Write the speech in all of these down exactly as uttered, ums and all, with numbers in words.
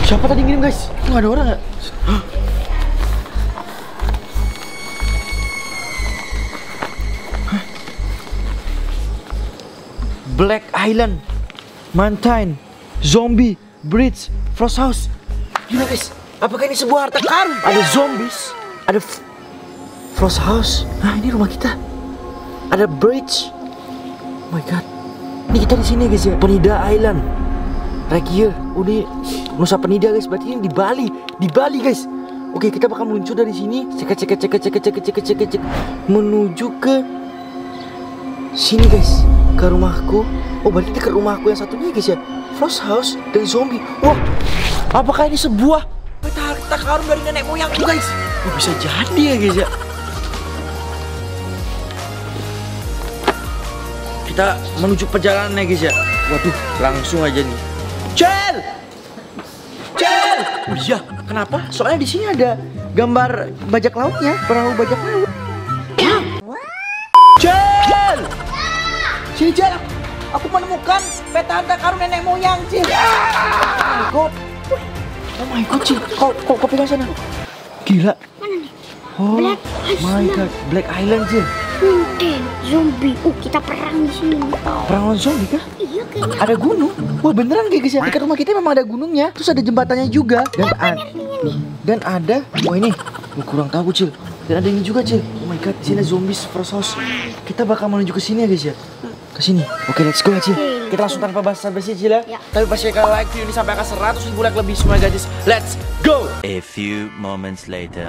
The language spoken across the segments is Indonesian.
Siapa tadi ngirim guys? Nggak ada orang ya? Black Island, Mountain, Zombie, Bridge, Frost House. Gila guys, apakah ini sebuah harta karun? Ada zombies, ada Frost House. Nah ini rumah kita. Ada bridge. Oh my god. Ini kita di sini guys ya. Penida Island. Right here. Oh ini Nusa Penida guys. Berarti ini di Bali. Di Bali guys. Oke kita bakal meluncur dari sini. Cek cek cek cek cek cek cek cek cek menuju ke sini guys. Ke rumahku. Oh berarti ke rumahku yang satunya guys ya. Frost House dan zombie. Wah. Apakah ini sebuah harta karun dari nenek moyangku guys? Oh, bisa jadi ya guys ya. Kita menuju perjalanan ya guys ya. Waduh, langsung aja nih. Cel! Cel! Oh iya, kenapa? Soalnya di sini ada gambar bajak lautnya, perahu bajak laut. Cel! Sini Cel, aku menemukan peta harta karun nenek moyang Cel. God. Oh my god Cel, kau kau kau pegang sana. Gila. Mana nih? Oh Black my god, Black Island Cel. Mountain, zombie. Uh, kita perang di sini. Perang lawan zombie kah? Iya kayaknya. Ada gunung. Wah beneran guys ya. Dekat rumah kita memang ada gunungnya. Terus ada jembatannya juga. Dan ada. Dan ada. Oh ini. Gue kurang tahu Cil. Dan ada ini juga Cil. Oh my god. Sini zombies Frost House. Kita bakal menuju ke sini ya guys ya. Ke sini. Oke let's go ya Cil. Kita langsung tanpa basa-basi Cil ya. Ya. Tapi pasti kalian like video ini sampai akan seratus ribu like lebih semua guys. Let's go. A few moments later.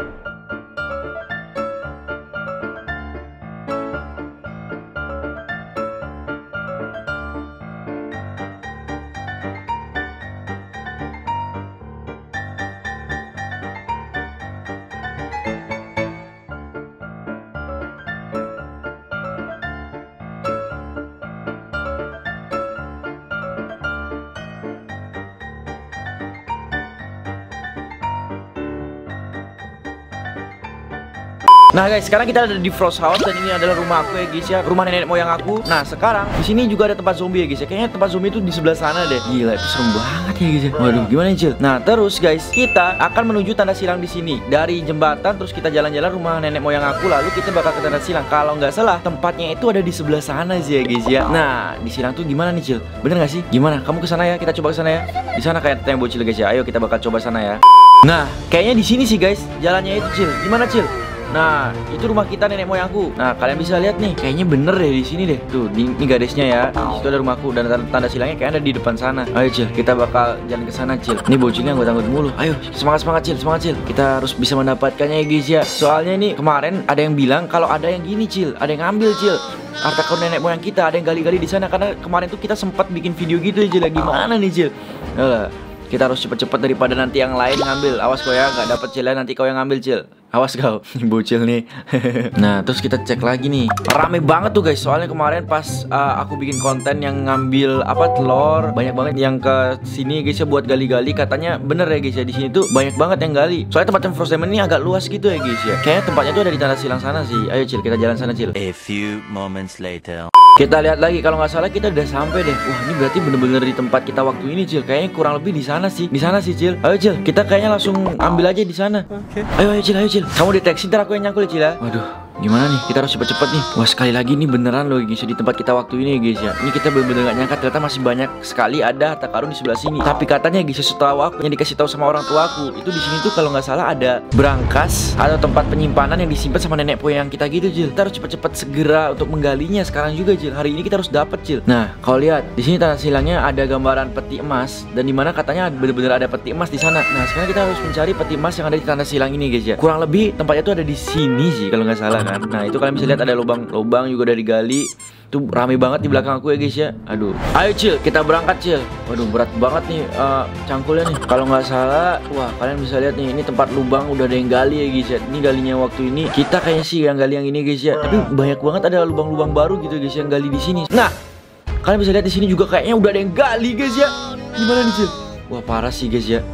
Nah guys, sekarang kita ada di Frost House dan ini adalah rumah aku ya guys ya, rumah nenek moyang aku. Nah sekarang di sini juga ada tempat zombie ya guys ya. Kayaknya tempat zombie itu di sebelah sana deh. Gila, itu serem banget ya guys ya. Waduh, gimana nih Cil? Nah terus guys, kita akan menuju tanda silang di sini. Dari jembatan terus kita jalan-jalan rumah nenek moyang aku, lalu kita bakal ke tanda silang. Kalau nggak salah tempatnya itu ada di sebelah sana sih ya guys ya. Nah di silang tuh gimana nih Cil? Bener nggak sih? Gimana? Kamu ke sana ya? Kita coba ke sana ya. Di sana kayak tembok Cil guys ya. Ayo kita bakal coba sana ya. Nah kayaknya di sini sih guys jalannya itu Cil. Gimana Cil? Nah, itu rumah kita nenek moyangku. Nah, kalian bisa lihat nih, kayaknya bener deh di sini deh. Tuh, ini, ini garisnya ya. Di situ ada rumahku dan tanda, tanda silangnya kayak ada di depan sana. Ayo, Cil, kita bakal jalan ke sana, Cil. Ini bocilnya anggut-anggut mulu. Ayo, semangat semangat, Cil, semangat, Cil. Kita harus bisa mendapatkannya ya, guys ya. Soalnya ini kemarin ada yang bilang kalau ada yang gini, Cil, ada yang ngambil, Cil. Harta karun nenek moyang kita, ada yang gali-gali di sana karena kemarin tuh kita sempat bikin video gitu, Cil. Gimana nih, Cil? Yalah. Kita harus cepet-cepet daripada nanti yang lain ngambil. Awas kau ya, nggak dapet Cil ya, nanti kau yang ngambil Cil. Awas kau, bocil nih. Nah, terus kita cek lagi nih. Rame banget tuh guys, soalnya kemarin pas uh, aku bikin konten yang ngambil apa telur, banyak banget yang ke sini guys ya buat gali-gali. Katanya bener ya guys ya, di sini tuh banyak banget yang gali. Soalnya tempat yang Frost Diamond ini agak luas gitu ya guys ya. Kayaknya tempatnya tuh ada di tanda silang sana sih. Ayo Cil, kita jalan sana Cil. A few moments later. Kita lihat lagi, kalau nggak salah kita udah sampai deh. Wah, ini berarti bener-bener di tempat kita waktu ini, Cil. Kayaknya kurang lebih di sana sih. Di sana sih, Cil. Ayo, Cil. Kita kayaknya langsung ambil aja di sana. Oke. Okay. Ayo, ayo, Cil. Ayo, Cil. Kamu deteksi ntar aku yang nyangkul ya, Cil ya. Waduh, gimana nih? Kita harus cepet-cepet nih. Wah, sekali lagi nih beneran loh guys di tempat kita waktu ini guys ya. Ini kita bener-bener gak nyangka ternyata masih banyak sekali ada harta karun di sebelah sini. Tapi katanya guys, setahu aku yang dikasih tahu sama orang tua aku, itu di sini tuh kalau nggak salah ada brankas atau tempat penyimpanan yang disimpan sama nenek moyang kita gitu, Cil. Kita harus cepet-cepet segera untuk menggalinya sekarang juga, Cil. Hari ini kita harus dapat, Cil. Nah, kalau lihat di sini tanda silangnya ada gambaran peti emas dan dimana katanya bener-bener ada peti emas di sana. Nah, sekarang kita harus mencari peti emas yang ada di tanda silang ini guys ya. Kurang lebih tempatnya tuh ada di sini sih kalau nggak salah kan. Nah, itu kalian bisa lihat ada lubang-lubang juga dari gali. Tuh rame banget di belakang aku ya guys ya. Aduh. Ayo Cil, kita berangkat Cil. Waduh, berat banget nih uh, cangkulnya nih. Kalau nggak salah, wah kalian bisa lihat nih, ini tempat lubang udah ada yang gali ya guys ya. Ini galinya waktu ini. Kita kayaknya sih yang gali yang ini guys ya. Tapi banyak banget ada lubang-lubang baru gitu guys yang gali di sini. Nah, kalian bisa lihat di sini juga kayaknya udah ada yang gali guys ya. Gimana nih Cil? Wah parah sih guys ya.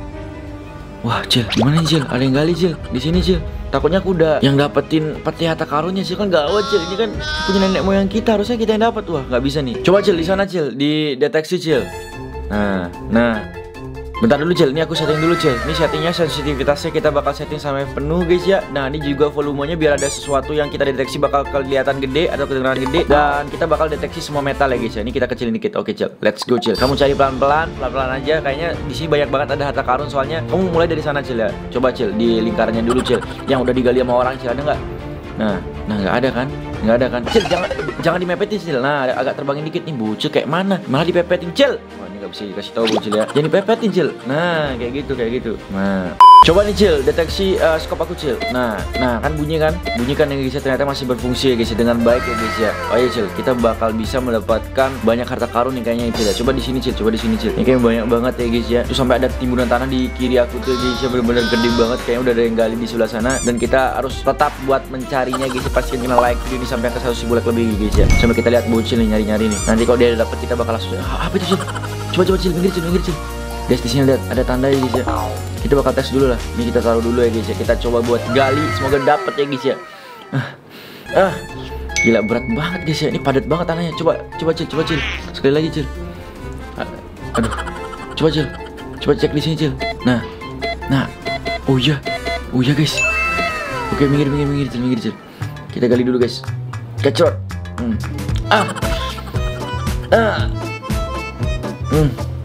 Wah Cil, gimana nih Cil? Ada yang gali Cil di sini Cil. Takutnya aku udah yang dapetin peti harta karunnya Cil, kan gawat Cil. Ini kan punya nenek moyang kita, harusnya kita yang dapat. Wah nggak bisa nih. Coba Cil di sana Cil, di deteksi Cil. Nah, nah. Bentar dulu Cil, ini aku setting dulu Cil. Ini settingnya sensitivitasnya kita bakal setting sampai penuh guys ya. Nah ini juga volumenya biar ada sesuatu yang kita deteksi bakal kelihatan gede atau kedengaran gede. Dan kita bakal deteksi semua metal ya guys ya. Ini kita kecilin dikit. Oke Cil, let's go Cil. Kamu cari pelan-pelan, pelan-pelan aja. Kayaknya di sini banyak banget ada harta karun soalnya. Kamu mulai dari sana Cil ya. Coba Cil di lingkarannya dulu Cil. Yang udah digali sama orang Cil, ada nggak? Nah, nah nggak ada kan? Nggak ada kan? Cil jangan jangan dimepetin Cil. Nah agak terbangin dikit nih bocil kayak mana? Malah dipepetin Cil. Gak bisa dikasih tahu bocil ya. Jangan dipepetin Cil. Nah kayak gitu kayak gitu. Nah coba nih Cil, deteksi uh, skop aku Cil. Nah nah kan bunyi kan, bunyi kan yang guys ya, ternyata masih berfungsi ya guys ya, dengan baik ya guys ya. Oh iya Cil, kita bakal bisa mendapatkan banyak harta karun nih kayaknya Cil ya. Coba di sini Cil, coba di sini Cil. Ini kayaknya banyak banget ya guys ya. Terus sampai ada timbunan tanah di kiri aku tuh guys ya, bener-bener gede banget. Kayaknya udah ada yang gali di sebelah sana. Dan kita harus tetap buat mencarinya guys ya. Pastikan kena like video ini sampai ke seratus ribu like lebih guys ya. Sampai kita lihat bocil nih nyari-nyari nih. Nanti kalau dia dapet kita bakal langsung ah, apa itu Cil? Coba coba Cil, minggir Cil, minggir Cil. Guys di sini ada ada tanda ya guys ya. Kita bakal tes dulu lah. Ini kita taruh dulu ya guys ya. Kita coba buat gali, semoga dapet ya guys ya. Ah, ah, gila berat banget guys ya. Ini padat banget tanahnya. Coba coba Cil, coba Cil. Sekali lagi Cil. Aduh, coba Cil. Coba cek di sini Cil. Nah, nah, oh iya, oh iya guys. Oke minggir minggir minggir Cil, minggir Cil. Kita gali dulu guys. Kecrot. Hmm. Ah, ah. Hmm.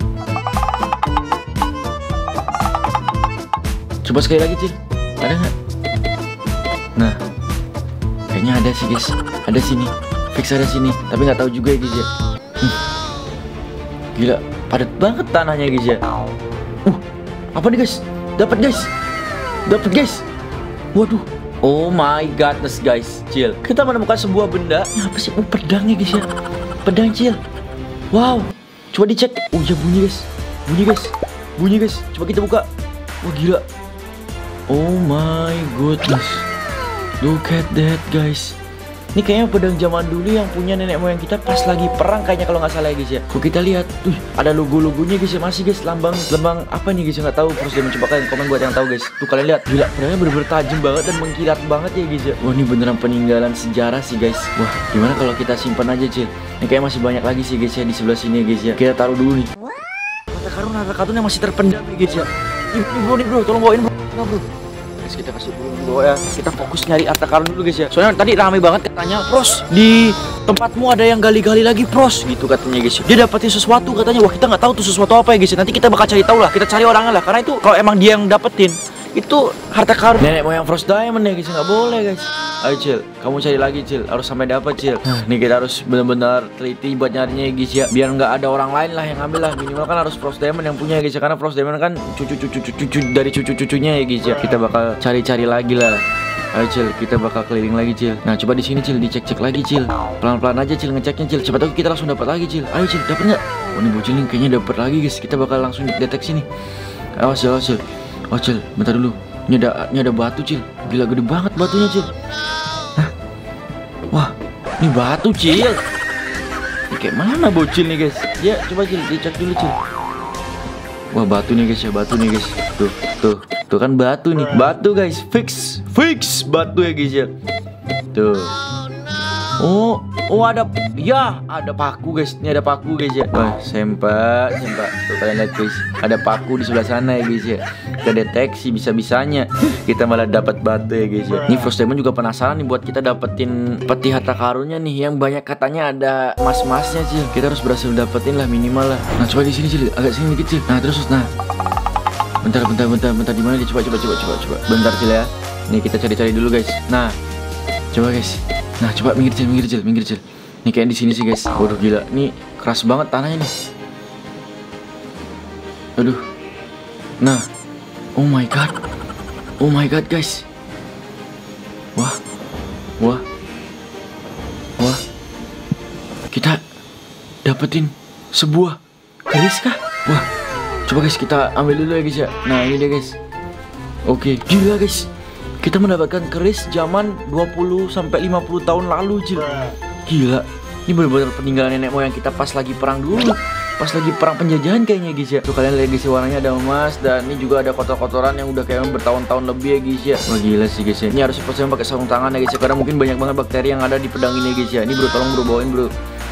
Coba sekali lagi Cil, ada nggak? Nah, kayaknya ada sih guys, ada sini, fix ada sini, tapi nggak tahu juga ya guys ya. Hmm. Gila, padat banget tanahnya guys ya. Uh, apa nih guys? Dapat guys, dapat guys. Waduh, oh my godness guys, Cil. Kita menemukan sebuah benda. Ini apa sih? Oh pedang ya guys ya, pedang Cil. Wow. Coba dicek. Oh iya bunyi guys. Bunyi guys. Bunyi guys. Coba kita buka. Wah gila. Oh my goodness. Look at that guys. Ini kayaknya pedang zaman dulu yang punya nenek moyang kita pas lagi perang kayaknya kalau nggak salah ya guys ya. Kok kita lihat, tuh ada logo-logonya guys ya, masih guys, lambang lambang apa nih guys ya, nggak tahu. Terus dia mencoba kalian komen buat yang tahu guys. Tuh kalian lihat, gila pedangnya bener-bener tajam banget dan mengkilat banget ya guys ya. Wah ini beneran peninggalan sejarah sih guys. Wah gimana kalau kita simpan aja Cil. Ini kayak masih banyak lagi sih guys ya di sebelah sini ya guys ya. Kita taruh dulu nih. Harta karun harta karun yang masih terpendam nih guys ya. Ini bro nih bro, tolong bawain bro. Nah, bro. Guys, kita kasih dulu bro ya. Kita fokus nyari harta karun dulu guys ya. Soalnya tadi ramai banget katanya, Pros, di tempatmu ada yang gali-gali lagi Pros, gitu katanya guys ya. Dia dapetin sesuatu katanya. Wah kita nggak tahu tuh sesuatu apa ya guys ya. Nanti kita bakal cari tahu lah. Kita cari orangnya lah. Karena itu kalau emang dia yang dapetin itu harta karun nenek moyang Frost Diamond ya guys, nggak boleh guys. Ayo Cil, kamu cari lagi Cil, harus sampai dapat Cil. Nah, nih kita harus benar-benar teliti buat nyarinya ya guys ya, biar nggak ada orang lain lah yang ngambil lah. Minimal kan harus Frost Diamond yang punya ya guys ya, karena Frost Diamond kan cucu-cucu-cucu dari cucu-cucunya ya guys ya. Kita bakal cari-cari lagi lah. Ayo Cil, kita bakal keliling lagi Cil. Nah coba di sini Cil, dicek-cek lagi Cil. Pelan-pelan aja Cil ngeceknya Cil. Siapa tahu kita langsung dapat lagi Cil. Ayo Cil, dapat nggak? Oh ini bocil nih kayaknya dapat lagi guys. Kita bakal langsung deteksi nih. Awas Cil, awas Cil. Oh Cil, bentar dulu. Ini ada, ini ada batu Cil. Gila gede banget batunya Cil. Hah? Wah, ini batu Cil. Ini kayak mana bocil nih guys? Ya coba Cil, dicek dulu Cil. Wah batu nih guys ya, batu nih guys. Tuh, tuh, tuh kan batu nih. Batu guys, fix, fix batu ya guys ya. Tuh. Oh, oh ada, ya ada paku guys. Ini ada paku guys ya. Wah sempak, sempak. Tuh kalian lihat guys, ada paku di sebelah sana ya guys ya. Kita deteksi bisa-bisanya kita malah dapat batu ya guys ya. Ini Frost Diamond juga penasaran nih buat kita dapetin peti harta karunnya nih, yang banyak katanya ada emas-emasnya Cil. Kita harus berhasil dapetin lah minimal lah. Nah coba di sini Cil, agak sini dikit Cil. Nah terus nah. Bentar bentar bentar bentar di mana dia? Coba coba coba coba coba. Bentar Cil ya. Nih kita cari-cari dulu guys. Nah. Coba guys. Nah, coba minggir Cil, minggir Cil, minggir Cil. Nih kayak di sini sih guys. Waduh gila, nih keras banget tanahnya nih. Aduh. Nah. Oh my god. Oh my god guys. Wah. Wah. Wah. Kita dapetin sebuah keris kah? Wah. Coba guys kita ambil dulu ya guys ya. Nah, ini dia guys. Oke, gila guys. Kita mendapatkan keris zaman dua puluh sampai lima puluh tahun lalu Cil. Gila. Ini benar-benar peninggalan nenek moyang kita pas lagi perang dulu. Pas lagi perang penjajahan kayaknya guys ya. Tuh kalian lihat guys, warnanya ada emas. Dan ini juga ada kotor-kotoran yang udah kayak bertahun-tahun lebih ya guys ya. Wah gila sih guys ya. Ini harus pakai sarung tangan ya guys ya, karena mungkin banyak banget bakteri yang ada di pedang ini guys ya. Ini bro, tolong bro bawain bro.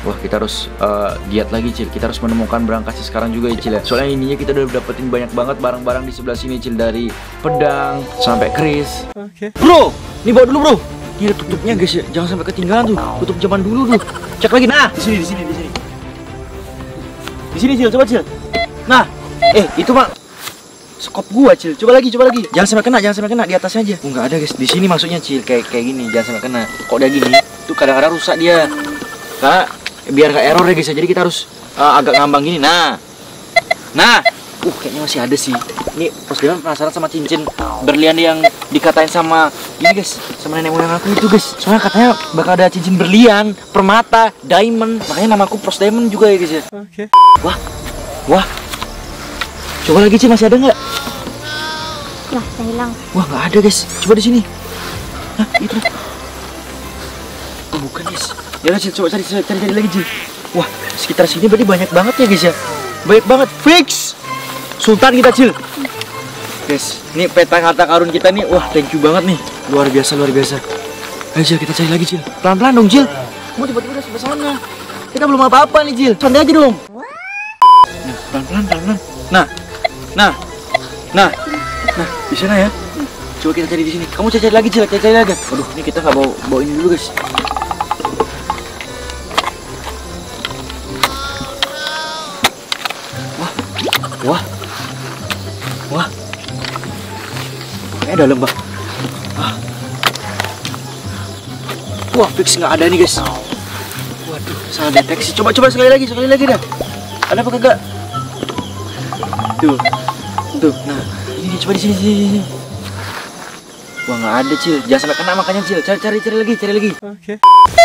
Wah, kita harus uh, giat lagi, Cil. Kita harus menemukan berangkasnya sekarang juga ya, Cil ya. Soalnya ininya kita udah dapetin banyak banget barang-barang di sebelah sini, Cil. Dari pedang sampai keris. Oke. Okay. Bro, ini bawa dulu, Bro. Ini ada tutupnya, guys ya. Jangan sampai ketinggalan tuh. Tutup zaman dulu tuh. Cek lagi. Nah, di sini, di sini, di sini. Di sini, Cil. Coba, Cil. Nah, eh itu Mak. Skop gua, Cil. Coba lagi, coba lagi. Jangan sampai kena, jangan sampai kena di atasnya aja. Oh, enggak ada, guys. Di sini maksudnya, Cil. Kayak kayak gini, jangan sampai kena. Kok udah gini? Tuh kadang-kadang rusak dia. Karena biar gak error ya, guys ya. Jadi kita harus uh, agak ngambang gini. Nah. Nah. Uh, kayaknya masih ada sih. Ini Pros Demon penasaran sama cincin berlian yang dikatain sama ini, guys, sama nenek moyang aku itu, guys. Soalnya katanya bakal ada cincin berlian, permata, diamond. Makanya namaku Pros Demon juga ya, guys ya. Oke. Okay. Wah. Wah. Coba lagi, Cil, masih ada nggak? Lah, saya hilang. Wah, nggak ada, guys. Coba di sini. Hah, itu. Oh, bukan, guys. Ya udah, Cil, coba cari, cari, cari lagi, Cil. Wah, sekitar sini berarti banyak banget ya, guys ya. Banyak banget. Fix. Sultan kita, Cil. Guys, ini peta harta karun kita nih. Wah, thank you banget nih. Luar biasa, luar biasa. Ayo, Cil, kita cari lagi, Cil. Pelan-pelan dong, Cil. Kamu tiba-tiba udah sebelah sana. Kita belum apa-apa nih, Cil. Santai aja dong. Nah, pelan-pelan, pelan-pelan. Nah, nah, nah, nah, di sana ya. Coba kita cari di sini. Kamu cari, cari lagi, Cil. Cari, cari lagi. Waduh, ini kita nggak bawa bawa ini dulu, guys. Wah, wah, wah. Kayaknya dalam, Bang. Wah, wah, fix nggak ada nih, guys. Waduh, salah deteksi. Coba, coba sekali lagi, sekali lagi dah. Ada apa kagak? Tuh, tuh. Nah, ini coba di sini, sini, sini. Wah, nggak ada, Cil. Jangan sampai kena makanya, Cil. Cari, cari, cari lagi, cari lagi. Oke. Okay.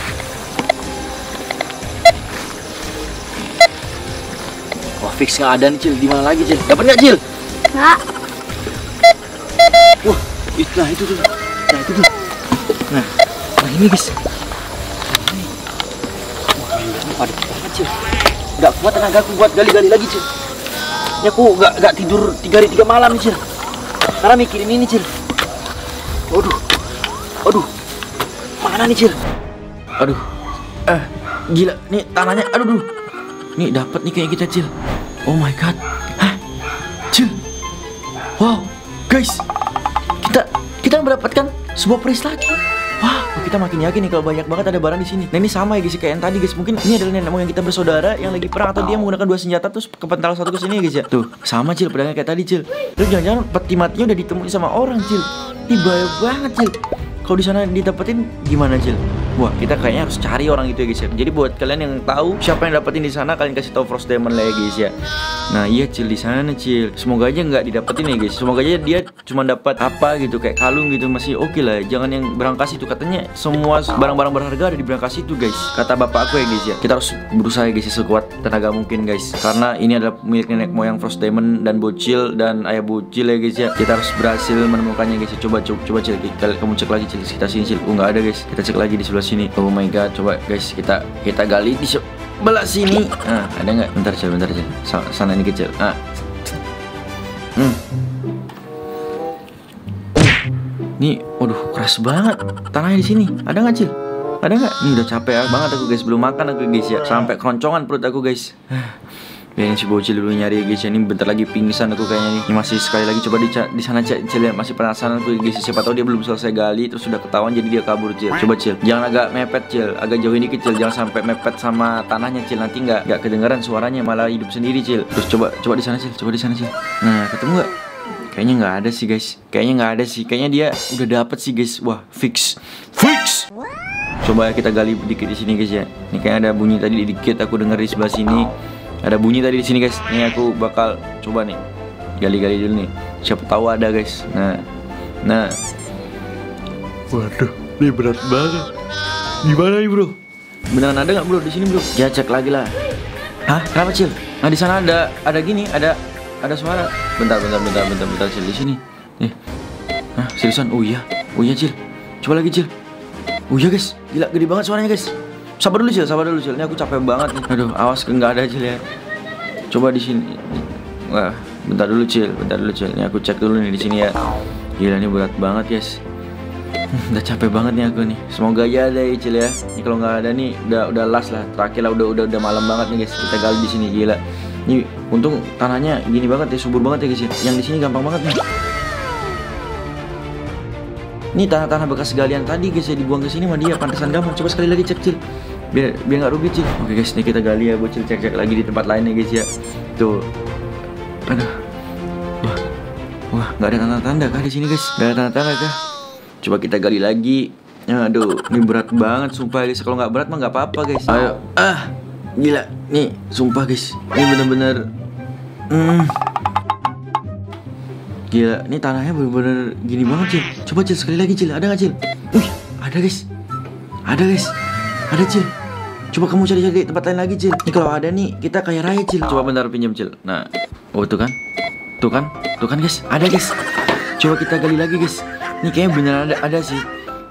Wah, fix nggak ada nih, Cil. Di mana lagi, Cil? Dapat nggak, Cil? Nggak. Wah, itu, nah itu tuh. Nah itu tuh. Nah, nah ini, guys. Ini. Wah, ini padat banget, Cil. Nggak kuat tenaga aku buat gali-gali lagi, Cil. Ini aku nggak nggak tidur tiga hari tiga malam nih, Cil. Karena mikirin ini, Cil. Waduh, waduh, mana nih, Cil? Aduh, eh, gila, nih tanahnya, aduh, aduh. Nih dapat nih kayak kita, Cil. Oh my god, hah, Cil. Wow, guys, kita kita mendapatkan sebuah peris lagi. Wah, kita makin yakin nih kalau banyak banget ada barang di sini. Nah, ini sama ya, guys, kayak yang tadi, guys. Mungkin ini adalah nenek moyang kita bersaudara yang lagi perang atau dia menggunakan dua senjata terus kepental satu ke sini, guys ya. Tuh, sama, Cil, pedangnya kayak tadi, Cil. Terus jangan-jangan peti matinya udah ditemuin sama orang, Cil. Ih, bahaya banget, Cil. Kalau di sana didapetin gimana, Cil? Wah, kita kayaknya harus cari orang itu ya, guys ya. Jadi buat kalian yang tahu siapa yang dapetin di sana, kalian kasih tahu Frost Demon lah ya, guys ya. Nah, iya, Cil, di sana, Cil. Semoga aja nggak didapetin ya, guys. Semoga aja dia cuma dapat apa gitu, kayak kalung gitu, masih oke okay lah. Jangan yang berangkas itu, katanya semua barang-barang berharga ada di berangkas itu, guys. Kata bapak aku ya, guys ya. Kita harus berusaha, guys, sekuat tenaga mungkin, guys. Karena ini adalah milik nenek moyang Frost Demon dan Bocil dan ayah Bocil ya, guys ya. Kita harus berhasil menemukannya, guys ya. Coba, coba, coba, Cil. Kamu cek lagi, Cil. Kita sini, Cil. Oh, nggak ada, guys. Kita cek lagi di sebelah sini. Oh my god, coba, guys, kita kita gali di sebelah sini. Nah, ada nggak? Bentar, Cil, bentar, Cil. Sana ini kecil. Ah. Hmm. Nih, waduh, keras banget tanahnya di sini. Ada nggak, Cil? Ada nggak? Nih udah capek banget aku, guys. Belum makan aku, guys ya. Sampai keroncongan perut aku, guys. Biarin si Bocil dulu nyari ya, guys ya. Ini bentar lagi pingsan aku kayaknya nih. Ini masih sekali lagi coba di, di sana, Cil, ya. Masih penasaran aku, guys. Siapa tahu dia belum selesai gali terus sudah ketahuan jadi dia kabur, Cil. Coba, Cil. Jangan agak mepet, Cil. Agak jauh ini, Cil. Jangan sampai mepet sama tanahnya, Cil. Nanti nggak nggak kedengaran suaranya, malah hidup sendiri, Cil. Terus coba coba di sana, Cil. Coba di sana, Cil. Nah, ketemu nggak? Kayaknya nggak ada sih, guys. Kayaknya nggak ada sih. Kayaknya dia udah dapet sih, guys. Wah, fix. Fix. Coba kita gali dikit di sini, guys ya. Ini kayak ada bunyi tadi dikit aku dengar di sebelah sini. Ada bunyi tadi di sini, guys. Ini aku bakal coba nih gali-gali dulu nih. Siapa tahu ada, guys. Nah, nah. Waduh, ini berat banget. Gimana nih, bro? Beneran ada nggak, bro, di sini, bro? Ya cek lagi lah. Hah? Kenapa, Cil? Nah, di sana ada ada gini, ada ada suara. Bentar, bentar, bentar, bentar, bentar, Cil, di sini. Nih. Hah, seriusan? Oh iya, oh iya, Cil. Coba lagi, Cil. Oh iya, guys. Gila, gede banget suaranya, guys. Sabar dulu, Cil, sabar dulu, Cil. Ini aku capek banget nih. Aduh, awas ke nggak ada, Cil ya. Coba di sini. Wah, bentar dulu, Cil. Bentar dulu, Cil. Ini aku cek dulu nih di sini ya. Gila, ini berat banget, guys. Hmm, udah capek banget nih aku nih. Semoga aja ada ya Cil ya. Ini kalau nggak ada nih udah udah last lah. Terakhir lah, udah udah udah malam banget nih guys. Kita gali di sini gila. Nih untung tanahnya gini banget ya, subur banget ya guys ya. Yang di sini gampang banget nih. Ini tanah-tanah bekas galian tadi guys ya, dibuang ke sini sama dia, pantesan gampang. Coba sekali lagi cek Cil. Biar biar nggak rugi Cil. Oke guys, nih kita gali ya, bocil cek-cek lagi di tempat lain nih guys ya. Tuh. Aduh. Wah. Wah, nggak ada tanda-tanda kah di sini guys? Nggak ada tanda-tanda kah? Coba kita gali lagi. Aduh, ini berat banget sumpah guys. Kalau nggak berat mah nggak apa-apa guys. Ayo. Ah. Gila. Nih, sumpah guys. Ini bener-bener Hmm. Gila, ini tanahnya bener-bener gini banget Cil. Coba Cil sekali lagi Cil, ada nggak Cil? Wih, ada guys. Ada guys. Ada Cil. Coba kamu cari-cari tempat lain lagi Cil. Ini kalau ada nih, kita kaya raya Cil. Coba bentar pinjam Cil. Nah, oh tuh kan, tuh kan, tuh kan guys, ada guys. Coba kita gali lagi guys. Ini kayaknya beneran ada, ada sih.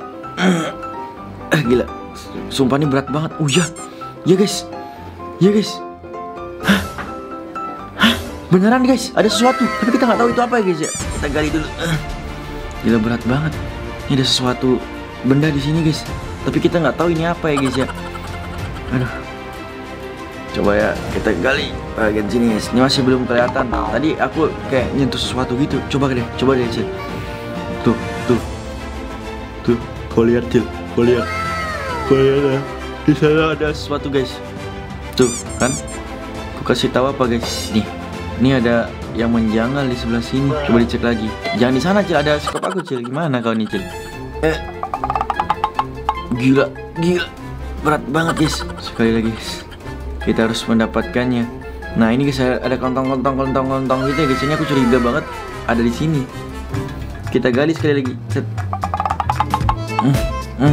Eh gila, sumpah ini berat banget. Oh ya, ya guys, ya guys. Hah, hah, beneran guys, ada sesuatu. Tapi kita nggak tahu itu apa ya guys ya. Kita gali dulu. Gila berat banget. Ini ada sesuatu benda di sini guys. Tapi kita nggak tahu ini apa ya guys ya. Aduh. Coba ya kita gali bagian sini guys. Ini masih belum kelihatan. Tadi aku kayak nyentuh sesuatu gitu. Coba deh, coba deh Cil. Tuh, tuh, tuh. Kau lihat Cil, kau lihat. Kau lihat ya. Di sana ada sesuatu guys. Tuh kan. Aku kasih tahu apa guys. Nih, ini ada yang menjanggal di sebelah sini. Coba dicek lagi. Jangan di sana Cil, ada skop aku Cil. Gimana kau nih Cil? Eh. Gila, gila, berat banget guys. Sekali lagi guys, kita harus mendapatkannya. Nah ini guys, ada kontong-kontong, kontong-kontong gitu ya guys. Ini aku curiga banget ada di sini. Kita gali sekali lagi. Set. Hmm, hmm.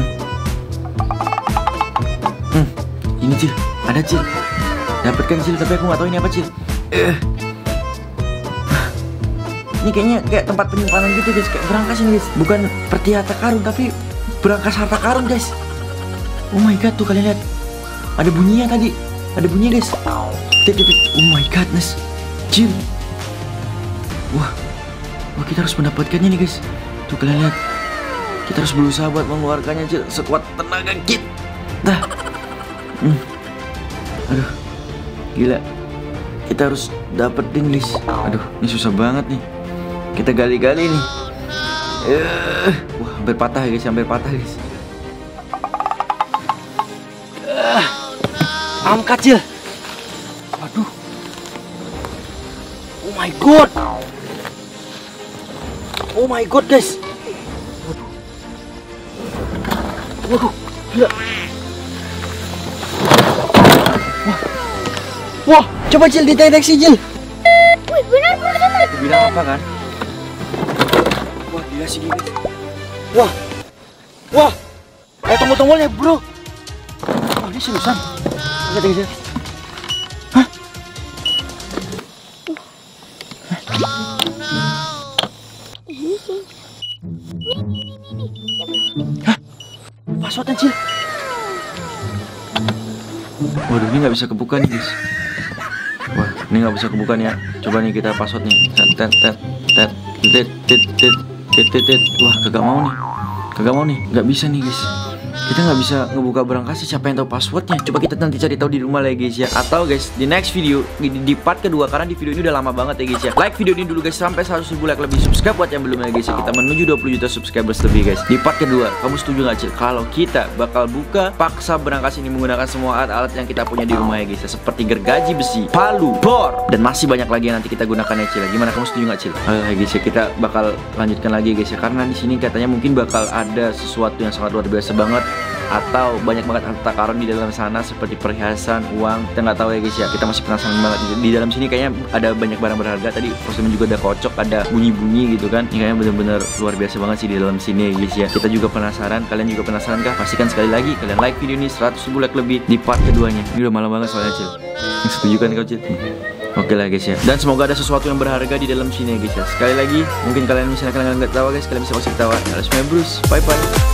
Hmm. Ini Cil, ada Cil. Dapatkan Cil, tapi aku nggak tahu ini apa Cil. Eh. Ini kayaknya kayak tempat penyimpanan gitu guys, kayak berangkas ini guys. Bukan seperti harta karun, tapi berangkas harta karun guys. Oh my god, tuh kalian lihat. Ada bunyinya tadi. Ada bunyinya guys. Tit, tit, tit. Oh my godness. Cil. Wah. Wah, kita harus mendapatkannya nih guys. Tuh kalian lihat. Kita harus berusaha buat mengeluarkannya Cil sekuat tenaga kita. Dah. Hmm. Aduh. Gila. Kita harus dapetin guys. Aduh, ini susah banget nih. Kita gali-gali nih. Uh, wah, hampir patah guys, hampir patah guys. Uh, angkat Cil. Waduh. Oh my god. Oh my god guys. Waduh. Waduh, gila. Wah. Wah, coba Cil dideteksi Cil. Wih, benar benar. Aku bilang apa kan? Wah, gila sih guys. Wah. Wah. Ada tombol-tombolnya, bro. Oh, ini seriusan. Lihat guys. Hah? Hah? Passwordnya Cil. Waduh, ini nggak bisa kebuka nih guys. Wah, ini nggak bisa kebuka nih ya. Coba nih kita password nih. Tet tet tet tet tet tet tet tet tet tet. Wah, kagak mau nih. Kagak mau nih. Nggak bisa nih guys. Kita nggak bisa ngebuka berangkas. Siapa yang tahu passwordnya? Coba kita nanti cari tahu di rumah lah ya guys ya. Atau guys di next video di, di part kedua, karena di video ini udah lama banget ya guys ya. Like video ini dulu guys sampai seratus ribu like lebih. Subscribe buat yang belum ya guys ya. Kita menuju dua puluh juta subscribers lebih guys. Di part kedua, kamu setuju nggak Cil kalau kita bakal buka paksa berangkas ini menggunakan semua alat-alat yang kita punya di rumah ya guys ya, seperti gergaji besi, palu, bor, dan masih banyak lagi yang nanti kita gunakan ya Cil. Gimana, kamu setuju nggak Cil? Ayo ya guys ya, kita bakal lanjutkan lagi guys ya, karena di sini katanya mungkin bakal ada sesuatu yang sangat luar biasa banget, atau banyak banget harta karun di dalam sana seperti perhiasan, uang. Kita nggak tahu ya guys ya. Kita masih penasaran banget. Di dalam sini kayaknya ada banyak barang berharga. Tadi kostum juga ada kocok, ada bunyi-bunyi gitu kan. Ini kayaknya bener-bener luar biasa banget sih di dalam sini ya guys ya. Kita juga penasaran. Kalian juga penasaran kah? Pastikan sekali lagi kalian like video ini seratus ribu like lebih di part keduanya. Ini udah malam banget soalnya Cil. Setuju kan kau Cil? Oke lah guys ya. Dan semoga ada sesuatu yang berharga di dalam sini ya guys ya. Sekali lagi, mungkin kalian misalnya kalian nggak tahu guys, kalian bisa kasih tahu. Harus Bruce. Bye bye.